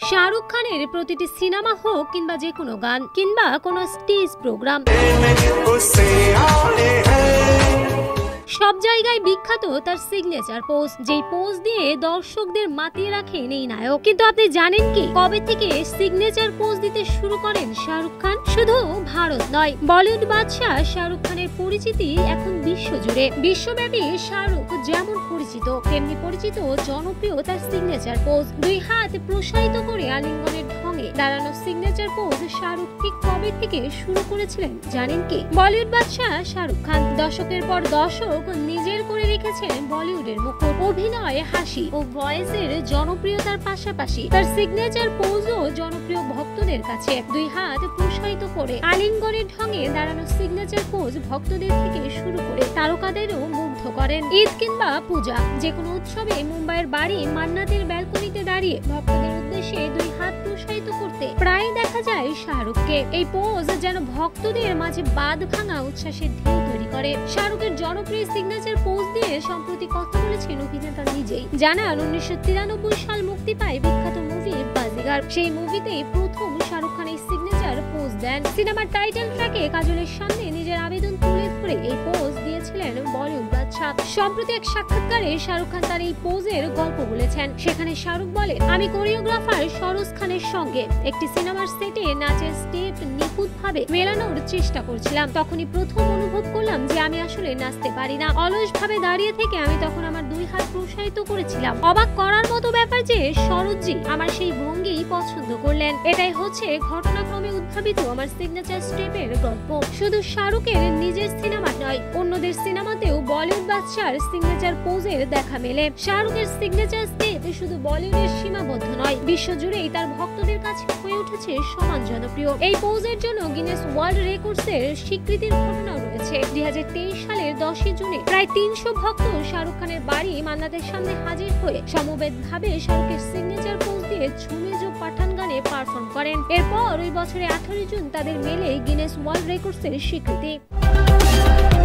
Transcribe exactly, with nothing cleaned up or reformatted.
শাহরুখ খানের প্রতিটি সিনেমা হোক কিংবা যে কোনো গান কিংবা কোনো স্টেজ প্রোগ্রাম, সব জায়গায় বিখ্যাত তার সিগনেচার পোজ, যেই পোজ দিয়ে দর্শকদের মাতিয়ে রাখেন এই নায়ক। কিন্তু আপনি জানেন কি কবে থেকে সিগনেচার পোজ দিতে শুরু করেন শাহরুখ খান? শুধু ভারত নয়, বলিউড বাদশাহ শাহরুখ খানের পরিচিতি এখন বিশ্বজুড়ে। বিশ্বব্যাপী শাহরুখ যেমন পরিচিত তেমনি পরিচিত জনপ্রিয় তার সিগনেচার পোজ। দুই হাত প্রসারিত করে আলিঙ্গনের ঢঙে দাঁড়ানো সিগনেচার পোজ শাহরুখ ঠিক কবে থেকে শুরু করেছিলেন জানেন কি? বলিউড বাদশাহ শাহরুখ খান দশকের পর দশক নিজের করে রেখেছেন বলিউডের মুকুট। অভিনয়, হাসি ও ভয়েসের জনপ্রিয়তার পাশাপাশি তার সিগনেচার পোজও জনপ্রিয় ভক্তদের কাছে। দুই হাত প্রসারিত করে আলিঙ্গনের ঢঙে দাঁড়ানো সিগনেচার পোজ ভক্তদের থেকে শুরু করে তারকাদেরও মুগ্ধ করেন। ঈদ কিংবা পূজা, যে কোনো উৎসবে মুম্বাইয়ের বাড়ি মান্নাতের ব্যালকনিতে দাঁড়িয়ে ভক্তদের উদ্দেশ্যে দুই হাত প্রসারিত করতে প্রায় দেখা যায় শাহরুখকে। এই পোজ যেন ভক্তদের মাঝে বাঁধ ভাঙা উচ্ছ্বাসের ঢেউ তৈরি করে। শাহরুখের জনপ্রিয় সিগনেচার পোজ দিয়ে সম্প্রতি কথা বলেছেন অভিনেতা নিজেই। জানান উনিশশো তিরানব্বই সাল মুক্তি পায় বিখ্যাত মুভি বাজিগার। সেই মুভিতেই প্রথম শাহরুখ খান এই সিগনেচার পোজ দেন। সিনেমার টাইটেল ট্র্যাকে কাজলের সামনে নিজের আবেদন তুলে ধরে এই পোজ দিয়েছিলেন বলিউড বাদশা। সম্প্রতি এক সাক্ষাৎকারে শাহরুখ খান তার এই পোজের গল্প বলেছেন। সেখানে শাহরুখ বলেন, আমি কোরিওগ্রাফার সরোজ খানের সঙ্গে একটি সিনেমার সেটে নাচের স্টেপ নিখুঁত ভাবে মেলানোর চেষ্টা করছিলাম। তখনই প্রথম অনুভব করলাম যে আমি আসলে নাচতে পারি না। অলস ভাবে দাঁড়িয়ে থেকে আমি তখন আমার দুই হাত প্রসারিত করেছিলাম। অবাক করার মতো ব্যাপার যে সরোজজি আমার সেই ভঙ্গি পছন্দ করলেন। এটাই হচ্ছে ঘটনাক্রমে উদ্ভাবিত আমার সিগনেচার স্টেপের গল্প। শুধু শাহরুখের নিজের সিনেমা নয়, অন্যদের সিনেমাতেও বলিউড বাদশার সিগনেচার পোজের দেখা মেলে। শাহরুখের সিগনেচার স্টেপ শুধু বলিউডের সীমাবদ্ধ নয়, বিশ্বজুড়েই তার ভক্তদের কাছে হয়ে উঠেছে সমান জনপ্রিয়। এই পোজের জন্য গিনেস ওয়ার্ল্ড রেকর্ডসের স্বীকৃতির ঘটনাও রয়েছে। দুই হাজার তেইশ সালের দশই জুনে প্রায় তিনশো ভক্ত শাহরুখ খানের বাড়ি মান্নাতের সামনে হাজির হয়ে সমবেত ভাবে শাহরুখের সিগনেচার পোজ দিয়ে ঝুমে জো পাঠান গানে পারফর্ম করেন। এরপর ওই বছরে আঠারোই জুন তাদের মেলে গিনেস ওয়ার্ল্ড রেকর্ডসের স্বীকৃতি।